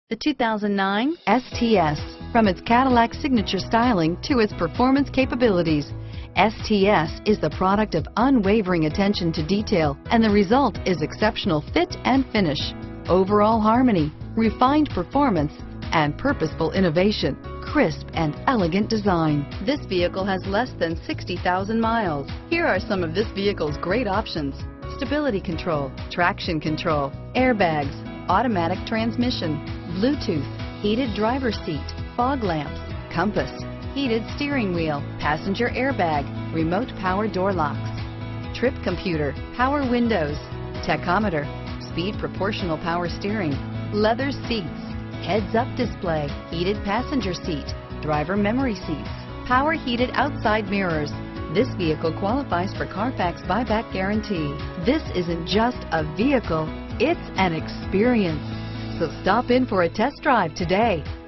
The 2009 STS. From its Cadillac signature styling to its performance capabilities, STS is the product of unwavering attention to detail, and the result is exceptional fit and finish. Overall harmony, refined performance, and purposeful innovation. Crisp and elegant design. This vehicle has less than 60,000 miles. Here are some of this vehicle's great options: stability control, traction control, airbags, automatic transmission, Bluetooth, heated driver's seat, fog lamps, compass, heated steering wheel, passenger airbag, remote power door locks, trip computer, power windows, tachometer, speed proportional power steering, leather seats, heads-up display, heated passenger seat, driver memory seats, power heated outside mirrors. This vehicle qualifies for Carfax buyback guarantee. This isn't just a vehicle, it's an experience. So stop in for a test drive today.